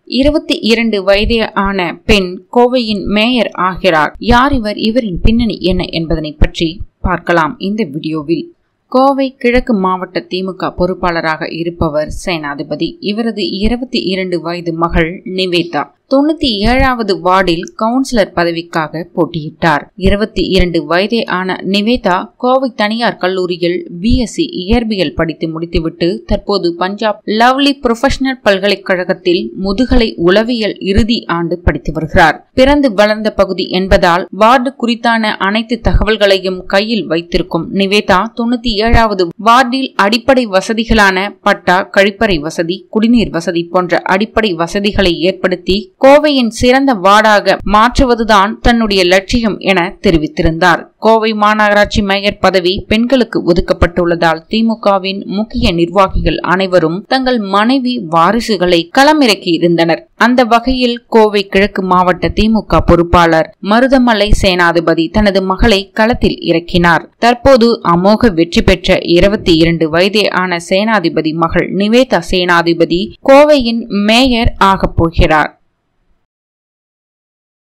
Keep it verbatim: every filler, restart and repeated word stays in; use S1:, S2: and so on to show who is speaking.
S1: இருபத்தி இரண்டு வயதே ஆன பெண் கோவையின் மேயர் ஆகிறார். யார் இவர்? இவரின் பின்னணி என்ன என்பதனை பற்றி பார்க்கலாம் இந்த வீடியோவில். கோவை கிழக்கு மாவட்ட திமுக பொறுப்பாளராக இருப்பவர் சேனாதிபதி. இவரது இருபத்தி இரண்டு வயது மகள் நிவேதா தொண்ணூத்தி ஏழாவது வார்டில் கவுன்சிலர் பதவிக்காக போட்டியிட்டார். இருபத்தி இரண்டு வயதே ஆன நிவேதா கோவை தனியார் கல்லூரியில் பிஎஸ்சி இயற்பியல் படித்து முடித்துவிட்டு தற்போது பஞ்சாப் லவ்லி புரொஃபஷனல் பல்கலைக்கழகத்தில் முதுகலை உளவியல் இறுதி ஆண்டு படித்து வருகிறார். பிறந்து வளர்ந்த பகுதி என்பதால் வார்டு குறித்தான அனைத்து தகவல்களையும் கையில் வைத்திருக்கும் நிவேதா தொண்ணூத்தி ஏழாவது வார்டில் அடிப்படை வசதிகளான பட்டா, கழிப்பறை வசதி, குடிநீர் வசதி போன்ற அடிப்படை வசதிகளை ஏற்படுத்தி கோவையின் சிறந்த வார்டாக மாற்றுவதுதான் தன்னுடைய லட்சியம் என தெரிவித்திருந்தார். கோவை மாநகராட்சி மேயர் பதவி பெண்களுக்கு ஒதுக்கப்பட்டுள்ளதால் திமுகவின் முக்கிய நிர்வாகிகள் அனைவரும் தங்கள் மனைவி வாரிசுகளை களமிறக்கி இருந்தனர். அந்த வகையில் கோவை கிழக்கு மாவட்ட திமுக பொறுப்பாளர் மருதமலை சேனாதிபதி தனது மகளை களத்தில் இறக்கினார். தற்போது அமோக வெற்றி பெற்ற இருபத்தி இரண்டு வயதே ஆன சேனாதிபதி மகள் நிவேதா சேனாதிபதி கோவையின் மேயர் ஆகப் போகிறார்.